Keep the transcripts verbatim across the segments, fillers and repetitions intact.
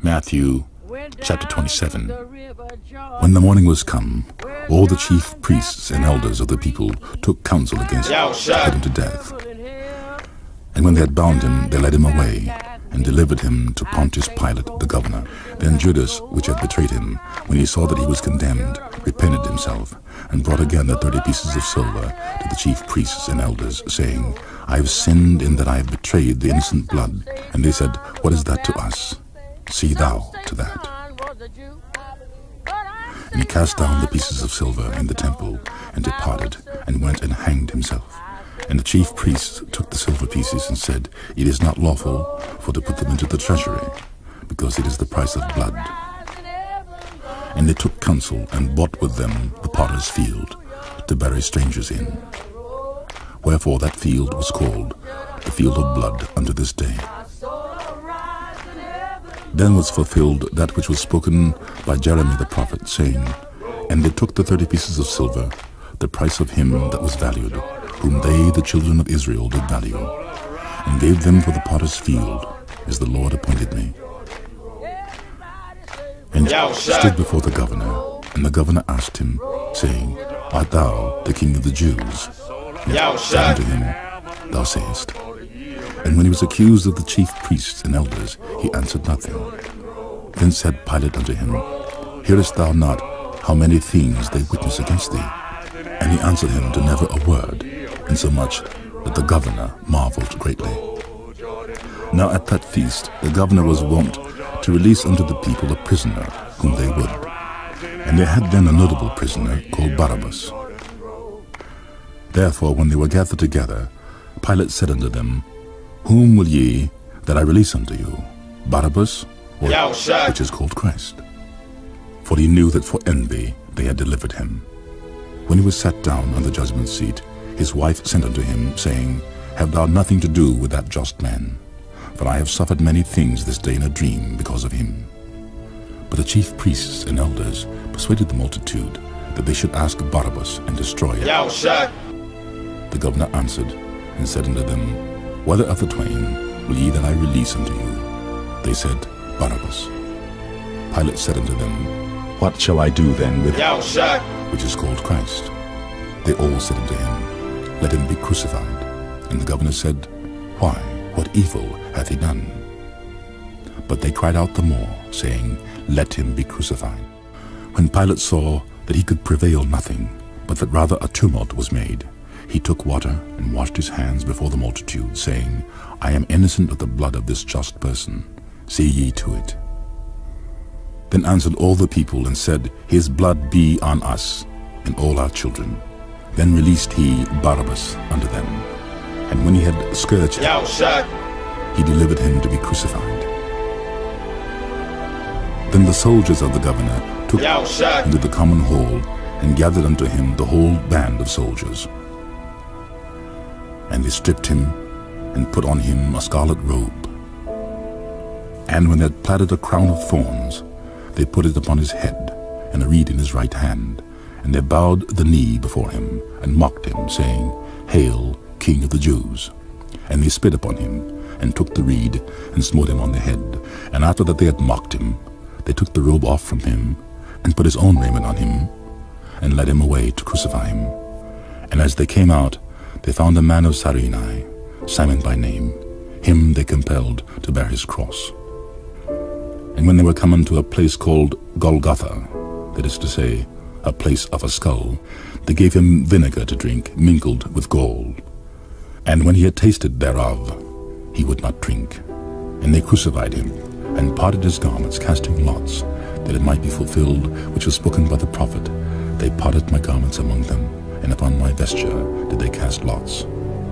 Matthew chapter twenty-seven. When the morning was come, all the chief priests and elders of the people took counsel against him to put him to death. And when they had bound him, they led him away, and delivered him to Pontius Pilate the governor. Then Judas, which had betrayed him, when he saw that he was condemned, repented himself, and brought again the thirty pieces of silver to the chief priests and elders, saying, I have sinned in that I have betrayed the innocent blood. And they said, What is that to us? See thou to that. And he cast down the pieces of silver in the temple, and departed, and went and hanged himself. And the chief priests took the silver pieces, and said, It is not lawful for to put them into the treasury, because it is the price of blood. And they took counsel, and bought with them the potter's field, to bury strangers in. Wherefore that field was called the field of blood unto this day. Then was fulfilled that which was spoken by Jeremy the prophet, saying, And they took the thirty pieces of silver, the price of him that was valued, whom they, the children of Israel, did value, and gave them for the potter's field, as the Lord appointed me. And he stood before the governor, and the governor asked him, saying, Art thou the king of the Jews? And he said unto him, Thou sayest. And when he was accused of the chief priests and elders, he answered nothing. Then said Pilate unto him, Hearest thou not how many things they witness against thee? And he answered him to never a word, insomuch that the governor marveled greatly. Now at that feast the governor was wont to release unto the people a prisoner whom they would. And they had then a notable prisoner called Barabbas. Therefore when they were gathered together, Pilate said unto them, Whom will ye that I release unto you, Barabbas, or which is called Christ? For he knew that for envy they had delivered him. When he was sat down on the judgment seat, his wife sent unto him, saying, Have thou nothing to do with that just man? For I have suffered many things this day in a dream because of him. But the chief priests and elders persuaded the multitude that they should ask Barabbas and destroy him. The governor answered and said unto them, Whether of the twain will ye that I release unto you? They said, Barabbas. Pilate said unto them, What shall I do then with him, which is called Christ? They all said unto him, Let him be crucified. And the governor said, Why, what evil hath he done? But they cried out the more, saying, Let him be crucified. When Pilate saw that he could prevail nothing, but that rather a tumult was made, he took water and washed his hands before the multitude, saying, I am innocent of the blood of this just person. See ye to it. Then answered all the people and said, His blood be on us and all our children. Then released he Barabbas unto them. And when he had scourged him, he delivered him to be crucified. Then the soldiers of the governor took him into the common hall, and gathered unto him the whole band of soldiers. And they stripped him, and put on him a scarlet robe. And when they had platted a crown of thorns, they put it upon his head, and a reed in his right hand. And they bowed the knee before him, and mocked him, saying, Hail, King of the Jews! And they spit upon him, and took the reed, and smote him on the head. And after that they had mocked him, they took the robe off from him, and put his own raiment on him, and led him away to crucify him. And as they came out, they found a man of Cyrene, Simon by name. Him they compelled to bear his cross. And when they were come unto a place called Golgotha, that is to say, a place of a skull, they gave him vinegar to drink, mingled with gall. And when he had tasted thereof, he would not drink. And they crucified him, and parted his garments, casting lots, that it might be fulfilled which was spoken by the prophet, They parted my garments among them, and upon my vesture did they cast lots.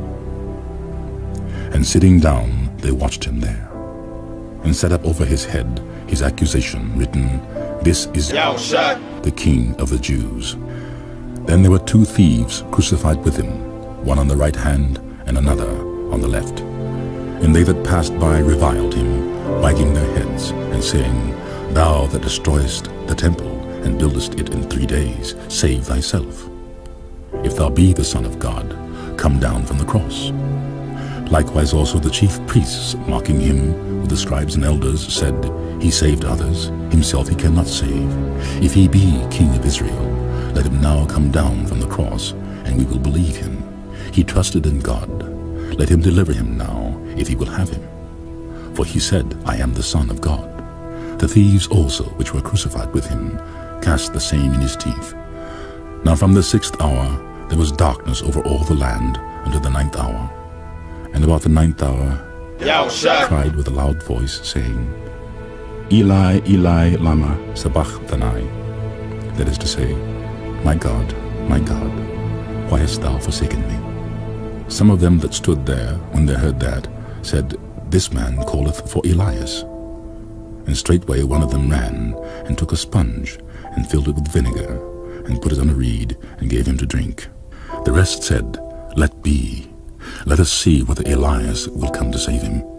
And sitting down, they watched him there, and set up over his head his accusation, written, This is the King of the Jews. Then there were two thieves crucified with him, one on the right hand, and another on the left. And they that passed by reviled him, wagging their heads, and saying, Thou that destroyest the temple, and buildest it in three days, save thyself. If thou be the Son of God, come down from the cross. Likewise also the chief priests, mocking him with the scribes and elders, said, He saved others, himself he cannot save. If he be king of Israel, let him now come down from the cross, and we will believe him. He trusted in God. Let him deliver him now, if he will have him. For he said, I am the Son of God. The thieves also, which were crucified with him, cast the same in his teeth. Now from the sixth hour there was darkness over all the land unto the ninth hour. And about the ninth hour he cried with a loud voice, saying, Eli, Eli, lama sabachthani. That is to say, My God, my God, why hast thou forsaken me? Some of them that stood there, when they heard that, said, This man calleth for Elias. And straightway one of them ran, and took a sponge, and filled it with vinegar, and put it on a reed, and gave him to drink. The rest said, Let be. Let us see whether Elias will come to save him.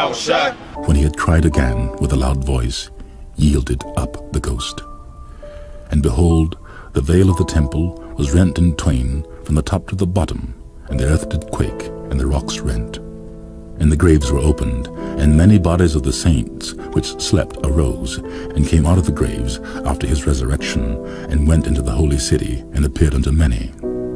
When he had cried again with a loud voice, yielded up the ghost. And behold, the veil of the temple was rent in twain from the top to the bottom, and the earth did quake, and the rocks rent. And the graves were opened, and many bodies of the saints which slept arose, and came out of the graves after his resurrection, and went into the holy city, and appeared unto many.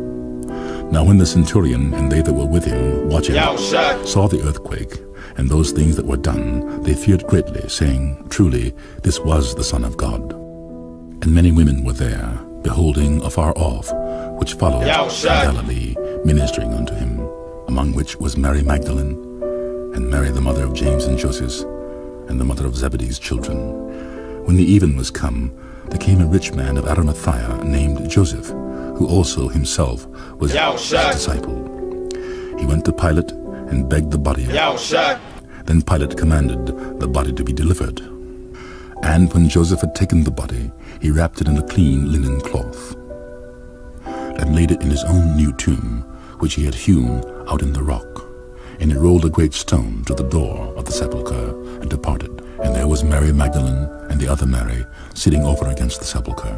Now when the centurion and they that were with him, watching, saw the earthquake, and those things that were done, they feared greatly, saying, Truly, this was the Son of God. And many women were there, beholding afar off, which followed from Galilee, ministering unto him, among which was Mary Magdalene, and Mary the mother of James and Joseph, and the mother of Zebedee's children. When the even was come, there came a rich man of Arimathea, named Joseph, who also himself was his disciple. He went to Pilate, and begged the body of him. Then Pilate commanded the body to be delivered. And when Joseph had taken the body, he wrapped it in a clean linen cloth, and laid it in his own new tomb, which he had hewn out in the rock. And he rolled a great stone to the door of the sepulchre, and departed. And there was Mary Magdalene and the other Mary sitting over against the sepulchre.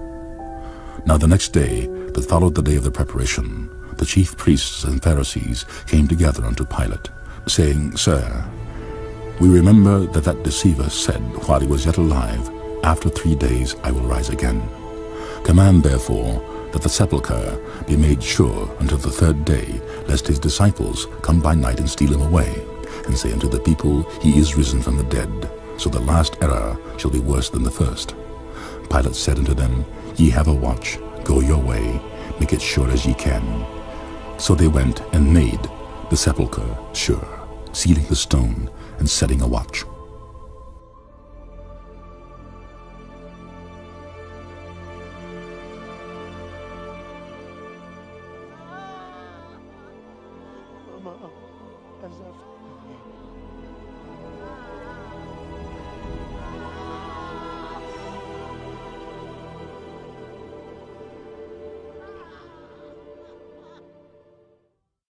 Now the next day, that followed the day of the preparation, the chief priests and Pharisees came together unto Pilate, saying, Sir, we remember that that deceiver said, while he was yet alive, After three days I will rise again. Command therefore that the sepulchre be made sure until the third day, lest his disciples come by night and steal him away, and say unto the people, He is risen from the dead. So the last error shall be worse than the first. Pilate said unto them, Ye have a watch, go your way, make it sure as ye can. So they went and made the sepulchre sure, sealing the stone and setting a watch. Mama, as if